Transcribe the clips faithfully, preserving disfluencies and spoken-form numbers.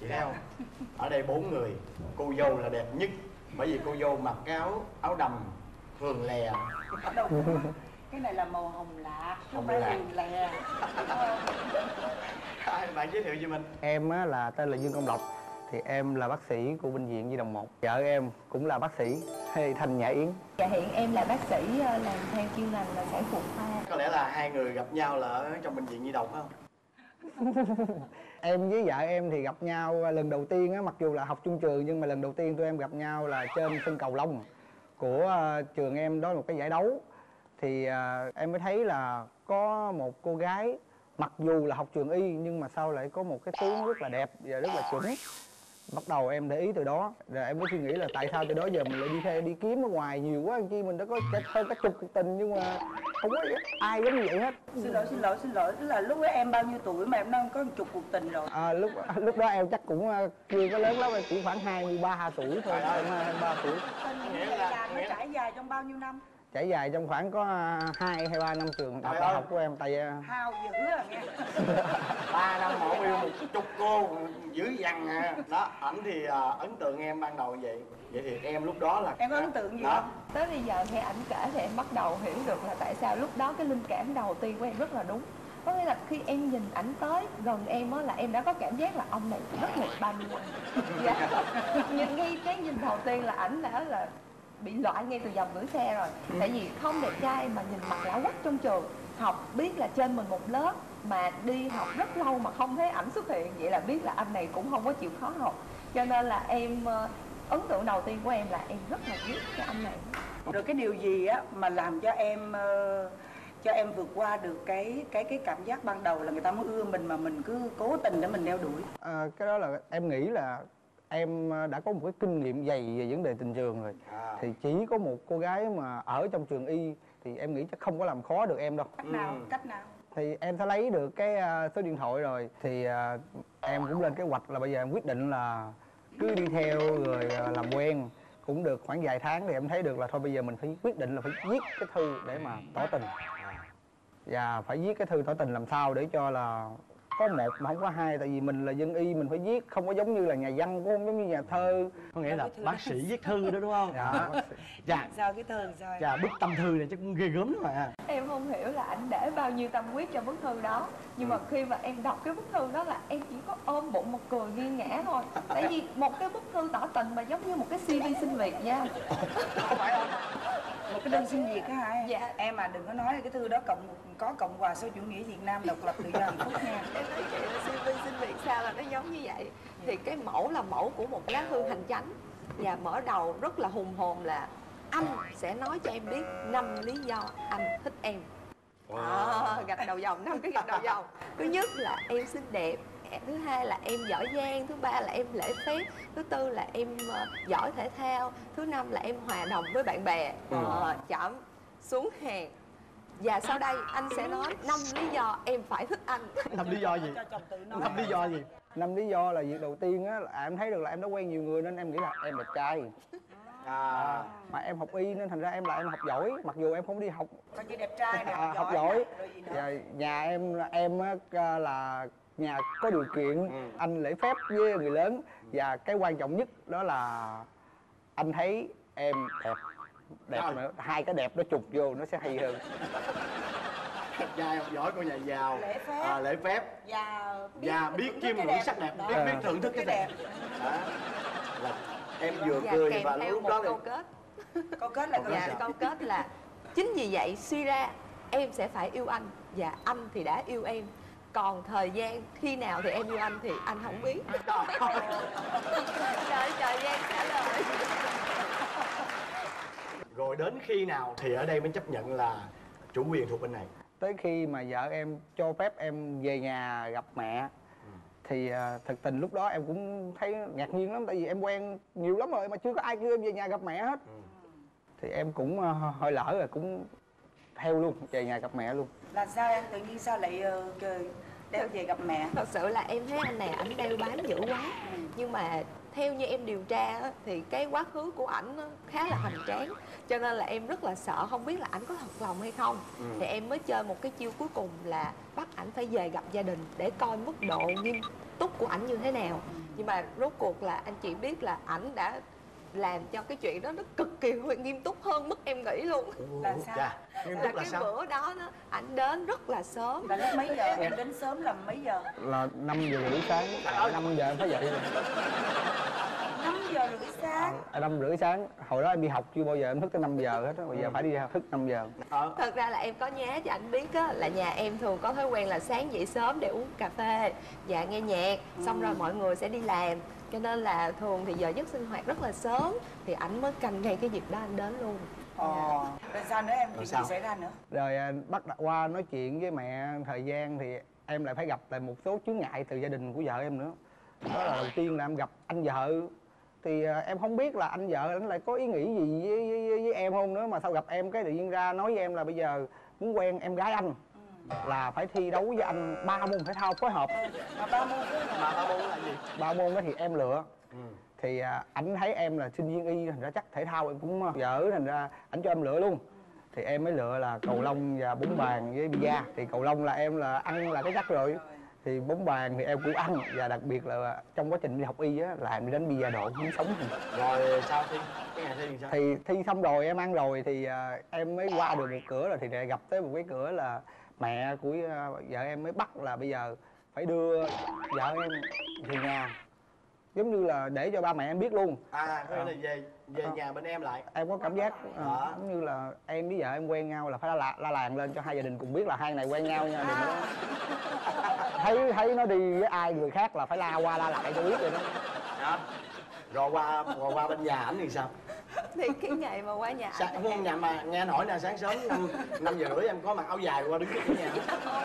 Chị thấy không? Ở đây bốn người, cô dâu là đẹp nhất. Bởi vì cô dâu mặc cái áo áo đầm phường lè. Đâu, cái này là màu hồng lạc, không phải phường lè. Bạn giới thiệu cho mình. Em á, là tên là Dương Công Lộc. Thì em là bác sĩ của bệnh viện Nhi đồng một. Vợ em cũng là bác sĩ Thanh Nhã Yến. Dạ hiện em là bác sĩ làm theo chuyên ngành là sản phụ khoa. Có lẽ là hai người gặp nhau là ở trong bệnh viện Nhi đồng phải không? Em với vợ em thì gặp nhau lần đầu tiên á, mặc dù là học chung trường nhưng mà lần đầu tiên tụi em gặp nhau là trên sân cầu lông của uh, trường em. Đó là một cái giải đấu. Thì uh, em mới thấy là có một cô gái mặc dù là học trường y nhưng mà sao lại có một cái tướng rất là đẹp và rất là chuẩn. Bắt đầu em để ý từ đó, rồi em mới suy nghĩ là tại sao từ đó giờ mình lại đi theo đi kiếm ở ngoài nhiều quá, chi mình đã có hơn cả chục cuộc tình nhưng mà không có ai giống như vậy hết. Xin lỗi, xin lỗi, xin lỗi, tức là lúc đó em bao nhiêu tuổi mà em đang có một chục cuộc tình rồi? À, lúc lúc đó em chắc cũng chưa có lớn lắm, em chỉ khoảng hai mươi ba tuổi thôi, hai mươi ba tuổi. Tình nghĩa là nó trải dài trong bao nhiêu năm? Trải dài trong khoảng có hai hay ba năm trường đại học của em. Tại hao dữ à nghe. Ba năm mộ yêu một chục cô dữ dằn à. Đó, ảnh thì uh, ấn tượng em ban đầu vậy. Vậy thì em lúc đó là em có ấn tượng gì đó không? Tới bây giờ nghe ảnh kể thì em bắt đầu hiểu được là tại sao lúc đó cái linh cảm đầu tiên của em rất là đúng. Có nghĩa là khi em nhìn ảnh tới gần em á là em đã có cảm giác là ông này rất là ba mươi lăm. Dạ. Nhìn ngay cái nhìn đầu tiên là ảnh đã là bị loại ngay từ dòng gửi xe rồi. Ừ. Tại vì không đẹp trai mà nhìn mặt lão quắc trong trường, học biết là trên mình một lớp mà đi học rất lâu mà không thấy ảnh xuất hiện, vậy là biết là anh này cũng không có chịu khó học. Cho nên là em ấn tượng đầu tiên của em là em rất là ghét cái anh này. Rồi cái điều gì á mà làm cho em uh, cho em vượt qua được cái cái cái cảm giác ban đầu là người ta muốn ưa mình mà mình cứ cố tình để mình đeo đuổi? À, cái đó là em nghĩ là em đã có một cái kinh nghiệm dày về vấn đề tình trường rồi. À. Thì chỉ có một cô gái mà ở trong trường y thì em nghĩ chắc không có làm khó được em đâu. Cách nào? Ừ. Cách nào? Thì em sẽ lấy được cái số điện thoại rồi thì uh, em cũng lên kế hoạch là bây giờ em quyết định là cứ đi theo rồi uh, làm quen. Cũng được khoảng vài tháng thì em thấy được là thôi bây giờ mình phải quyết định là phải viết cái thư để mà tỏ tình. Và phải viết cái thư tỏ tình làm sao để cho là có một mà không có hai. Tại vì mình là dân y mình phải viết, không có giống như là nhà văn, cũng không giống như nhà thơ. Có nghĩa là bác sĩ viết thư đó đúng không? Dạ. Dạ. Sao cái thư sao? Dạ, bức tâm thư này chắc cũng ghê gớm lắm mà. Em không hiểu là anh để bao nhiêu tâm huyết cho bức thư đó. Nhưng mà khi mà em đọc cái bức thư đó là em chỉ có ôm bụng một cười nghiêng ngã thôi. Tại vì một cái bức thư tỏ tình mà giống như một cái xê vê xin việc nha. Không phải không? Một cái đơn xin việc á hả em? Dạ. Em mà đừng có nói là cái thư đó cộng có Cộng hòa xã chủ nghĩa Việt Nam độc lập tự do hạnh phúc nha. Em nói chị là xê vê xin việc sao là nó giống như vậy. Thì cái mẫu là mẫu của một lá thư hành chánh. Và mở đầu rất là hùng hồn là anh sẽ nói cho em biết năm lý do anh thích em. Wow. À, gạch đầu dòng, năm cái gạch đầu dòng. Thứ nhất là em xinh đẹp, thứ hai là em giỏi giang, thứ ba là em lễ phép, thứ tư là em uh, giỏi thể thao, thứ năm là em hòa đồng với bạn bè. Ừ. À, chậm xuống hàng. Và sau đây anh sẽ nói năm lý do em phải thích anh. Năm lý do gì? Năm lý do gì? Năm lý do là việc đầu tiên á là em thấy được là em đã quen nhiều người nên em nghĩ là em đẹp trai. À. À, mà em học y nên thành ra em là em học giỏi, mặc dù em không đi học. Coi như đẹp trai nè, à, học giỏi. Và nhà em em là nhà có điều kiện, ừ. Anh lễ phép với người lớn. Và cái quan trọng nhất đó là anh thấy em đẹp. Đẹp nữa, hai cái đẹp nó chụp vô nó sẽ hay hơn. Đẹp trai, học giỏi, con nhà giàu, lễ phép, à, lễ phép. Và biết, và biết chiêm ngưỡng sắc đẹp, biết, biết thưởng thức cái đẹp. Đó. Là em vừa và cười kèm và theo lúc một đó câu kết. Câu kết là câu, dạ, câu kết là chính vì vậy suy ra em sẽ phải yêu anh và anh thì đã yêu em. Còn thời gian khi nào thì em yêu anh thì anh không biết. Đợi thời gian trả lời. Rồi đến khi nào thì ở đây mới chấp nhận là chủ quyền thuộc bên này? Tới khi mà vợ em cho phép em về nhà gặp mẹ. Ừ. Thì uh, thực tình lúc đó em cũng thấy ngạc nhiên lắm. Tại vì em quen nhiều lắm rồi mà chưa có ai kêu em về nhà gặp mẹ hết. Ừ. Thì em cũng uh, hơi lỡ rồi cũng theo luôn, về nhà gặp mẹ luôn. Là sao em tự nhiên sao lại uh, đeo về gặp mẹ. Thật sự là em thấy anh này ảnh đeo bám dữ quá. Ừ. Nhưng mà theo như em điều tra á, thì cái quá khứ của ảnh á, khá là hoành tráng. Cho nên là em rất là sợ không biết là ảnh có thật lòng hay không. Ừ. Thì em mới chơi một cái chiêu cuối cùng là bắt ảnh phải về gặp gia đình để coi mức độ nghiêm túc của ảnh như thế nào. Nhưng mà rốt cuộc là anh chị biết là ảnh đã làm cho cái chuyện đó nó cực kỳ nghiêm túc hơn mức em nghĩ luôn. Là sao? Chà, nghiêm Là túc là cái sao? bữa đó nó ảnh đến rất là sớm. Là lúc mấy giờ? Em đến sớm là mấy giờ? Là năm giờ rưỡi sáng, năm giờ em phải dậy rồi. năm giờ rưỡi sáng. À, năm rưỡi sáng, hồi đó em đi học chưa bao giờ em thức tới năm giờ hết á, bây giờ phải đi thức năm giờ. Ờ. Thật ra là em có nhá cho anh biết á, là nhà em thường có thói quen là sáng dậy sớm để uống cà phê và nghe nhạc, xong rồi mọi người sẽ đi làm. Cho nên là thường thì giờ giấc sinh hoạt rất là sớm, thì ảnh mới canh ngay cái dịp đó anh đến luôn. Ồ, rồi sao nữa em? Rồi Chuyện sao? gì xảy ra nữa? Rồi à, bắt đặt qua nói chuyện với mẹ thời gian thì em lại phải gặp lại một số chướng ngại từ gia đình của vợ em nữa. Đó là đầu tiên là em gặp anh vợ. Thì à, em không biết là anh vợ anh lại có ý nghĩ gì với, với, với em không nữa. Mà sao gặp em cái tự nhiên ra nói với em là bây giờ muốn quen em gái anh là phải thi đấu với anh ba môn thể thao phối hợp. Mà ba môn thứ Mà ba môn là gì? Ba môn đó thì em lựa. Ừ. Thì à, ảnh thấy em là sinh viên y, thành ra chắc thể thao em cũng dở, thành ra ảnh cho em lựa luôn. Thì em mới lựa là cầu lông và bóng bàn với bida. Thì cầu lông là em là ăn là cái chắc rồi. Thì bóng bàn thì em cũng ăn, và đặc biệt là trong quá trình đi học y á là em đi đánh bia độ muốn sống. Rồi sao thi? Cái ngày thi thì sao? Thì thi xong rồi em ăn rồi thì à, em mới qua được một cửa rồi, thì lại gặp tới một cái cửa là mẹ của à, vợ em mới bắt là bây giờ phải đưa vợ em về nhà, giống như là để cho ba mẹ em biết luôn. À, có nghĩa là về về nhà bên em lại. Em có cảm giác à, Đó. giống như là em với vợ em quen nhau là phải la, la, la làng lên cho hai gia đình cùng biết là hai này quen nhau nha. Đừng có thấy thấy nó đi với ai người khác là phải la qua la lại cho biết rồi đó. Đó. Rồi qua rồi qua bên nhà ảnh thì sao? Thì cái ngày mà qua nhà Sa, không, nhà mà nghe anh hỏi nè, sáng sớm năm năm giờ rưỡi em có mặc áo dài qua đứng trước cửa nhà.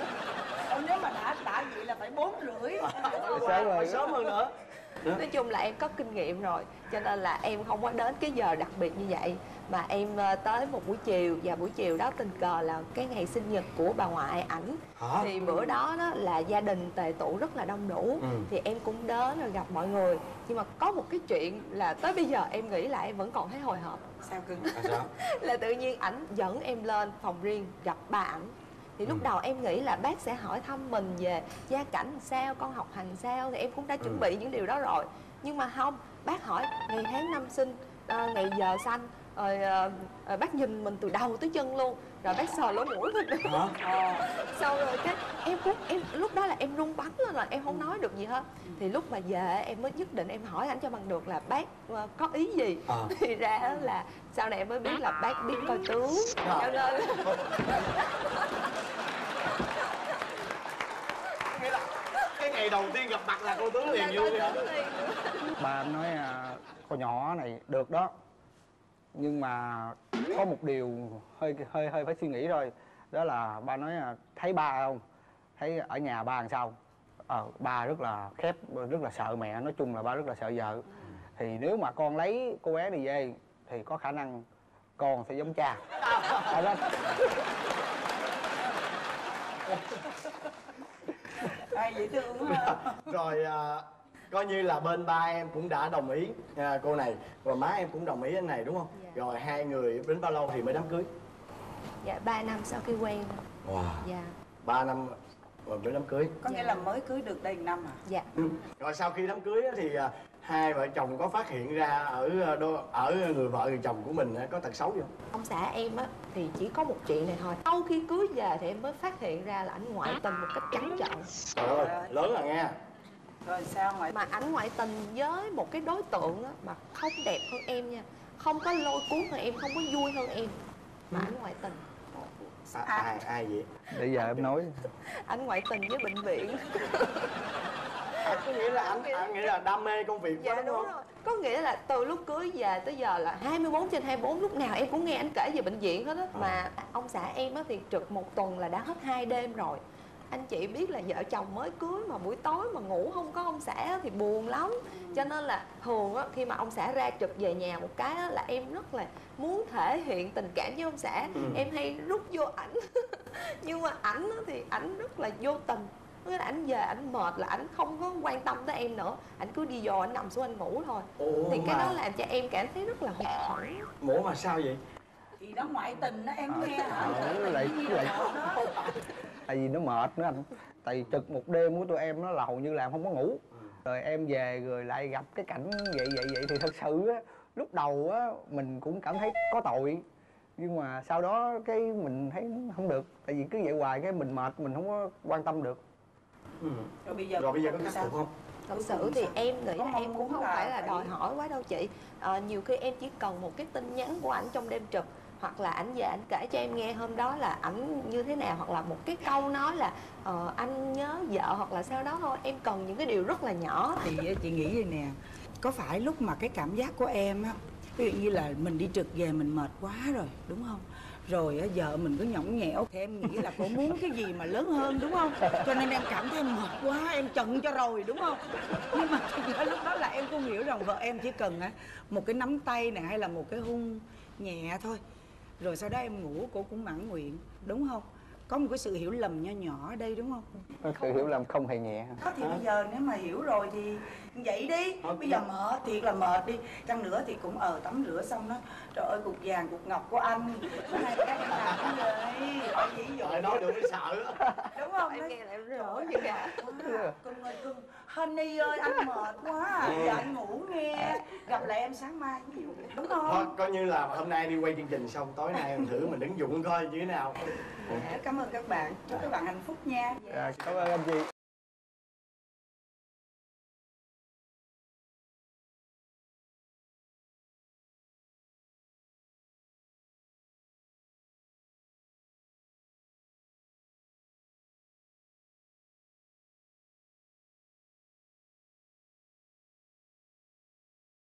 Ủa, nếu mà đã đã vậy là phải bốn rưỡi. Sớm rồi. Phải sớm hơn nữa. Nói chung là em có kinh nghiệm rồi, cho nên là em không có đến cái giờ đặc biệt như vậy. Mà em ờ, tới một buổi chiều, và buổi chiều đó tình cờ là cái ngày sinh nhật của bà ngoại ảnh. Hả? Thì bữa đó đó là gia đình tề tụ rất là đông đủ. Ừ. Thì em cũng đến rồi gặp mọi người. Nhưng mà có một cái chuyện là tới bây giờ em nghĩ lại em vẫn còn thấy hồi hộp. Sao cưng? À, sao? Là tự nhiên ảnh dẫn em lên phòng riêng gặp ba ảnh. Thì lúc Ừ. đầu em nghĩ là bác sẽ hỏi thăm mình về gia cảnh sao, con học hành sao. Thì em cũng đã chuẩn Ừ. bị những điều đó rồi. Nhưng mà không, bác hỏi ngày tháng năm sinh, à, ngày giờ sanh. Rồi à, à, bác nhìn mình từ đầu tới chân luôn. Rồi bác sờ lỗ mũi mình. Hả? Ờ. Sau rồi cái em cũng em lúc đó là em run bắn lên rồi, em không nói được gì hết. Thì lúc mà về em mới nhất định em hỏi anh cho bằng được là bác uh, có ý gì. Ờ. Thì ra là sau này em mới biết là bác biết coi tướng, cho nên Nghĩa là cái ngày đầu tiên gặp mặt là cô tướng liền vui hả? Ba em nói à, con nhỏ này được đó, nhưng mà có một điều hơi hơi hơi phải suy nghĩ thôi. Đó là ba nói à, thấy ba không, thấy ở nhà ba làm sao. Ờ, ba rất là khép, rất là sợ mẹ, nói chung là ba rất là sợ vợ. Thì nếu mà con lấy cô bé này về thì có khả năng con sẽ giống cha. Đó đó. Ai dễ thương quá. Rồi à, coi như là bên ba em cũng đã đồng ý à, cô này, rồi má em cũng đồng ý anh này đúng không? Dạ. Rồi hai người đến bao lâu thì mới đám cưới? Dạ ba năm sau khi quen. Wow. Dạ. ba năm rồi mới đám cưới. Có nghĩa là mới cưới được đây năm à? Dạ. Ừ. Rồi sau khi đám cưới á, thì à, hai vợ chồng có phát hiện ra ở à, đô, ở người vợ người chồng của mình á, có tật xấu gì không? Ông xã em á thì chỉ có một chuyện này thôi. Sau khi cưới về thì em mới phát hiện ra là ảnh ngoại tình một cách trắng trợn. Trời ơi, lớn rồi nghe. Rồi sao ngoại Mà ảnh ngoại tình với một cái đối tượng á mà không đẹp hơn em nha, không có lôi cuốn hơn em, không có vui hơn em, mà ảnh ngoại tình. À, ai ai vậy? Để giờ em nói. Ảnh ngoại tình với bệnh viện. À, có nghĩa là anh anh nghĩ là đam mê công việc Dạ quá đúng đúng không? rồi. Có nghĩa là từ lúc cưới về tới giờ là hai mươi bốn trên hai mươi bốn, lúc nào em cũng nghe anh kể về bệnh viện hết á. Mà ông xã em á thì trực một tuần là đã hết hai đêm rồi. Anh chị biết là vợ chồng mới cưới mà buổi tối mà ngủ không có ông xã thì buồn lắm. Cho nên là thường á, khi mà ông xã ra trực về nhà một cái á, là em rất là muốn thể hiện tình cảm với ông xã. Ừ. Em hay rút vô ảnh. Nhưng mà ảnh á thì ảnh rất là vô tình. Nghĩa là ảnh về ảnh mệt là ảnh không có quan tâm tới em nữa, ảnh cứ đi vô ảnh nằm xuống anh ngủ thôi. Ủa, Thì cái mà- đó làm cho em cảm thấy rất là hụt hẫng. Ủa mà sao vậy? Thì nó ngoại tình đó em nghe hả? Ờ, lại lại tại vì nó mệt nữa anh, tại vì trực một đêm của tụi em nó là hầu như là em không có ngủ, rồi em về rồi lại gặp cái cảnh vậy vậy vậy thì thật sự á, lúc đầu á mình cũng cảm thấy có tội, nhưng mà sau đó cái mình thấy không được, tại vì cứ vậy hoài cái mình mệt, mình không có quan tâm được. Ừ. Rồi bây giờ Rồi bây giờ có khắc phục không? Thật sự thì em nghĩ Có là mong em cũng muốn không là phải là phải- đòi hỏi quá đâu chị. Ờ, nhiều khi em chỉ cần một cái tin nhắn của ảnh trong đêm trực, hoặc là ảnh về ảnh kể cho em nghe hôm đó là ảnh như thế nào, hoặc là một cái câu nói là ờ, anh nhớ vợ hoặc là sau đó thôi. Em cần những cái điều rất là nhỏ. thì chị nghĩ vậy nè, có phải lúc mà cái cảm giác của em á, ví dụ như là mình đi trực về mình mệt quá rồi đúng không, rồi á, vợ mình cứ nhõng nhẽo thì em nghĩ là cô muốn cái gì mà lớn hơn đúng không, cho nên em cảm thấy em mệt quá em chận cho rồi đúng không. Nhưng mà thực ra lúc đó là em không hiểu rằng vợ em chỉ cần á một cái nắm tay này hay là một cái hôn nhẹ thôi, rồi sau đó em ngủ cô cũng mãn nguyện đúng không. Có một cái sự hiểu lầm nho nhỏ ở đây đúng không. Sự hiểu lầm không hề nhẹ. Đó thì bây giờ nếu mà hiểu rồi thì vậy đi. Bây giờ mệt thiệt là mệt đi. Chăng nữa thì cũng ờ tắm rửa xong đó. Trời ơi cục vàng cục ngọc của anh. Bữa nay các em làm cái gì? Ở dĩ dụ. Trời nói được mới sợ á. Đúng không? Em nghe là em Trời rỡ ơi, như gà. quá. Cưng ơi cưng. Honey ơi anh mệt quá à. Giờ anh ngủ nghe. Gặp lại em sáng mai ví dụ. Đúng Thôi không? coi như là hôm nay đi quay chương trình xong tối nay em thử mình ứng dụng coi như thế nào. Cảm ơn các bạn. Chúc các bạn hạnh phúc nha. Dạ, cảm ơn anh chị.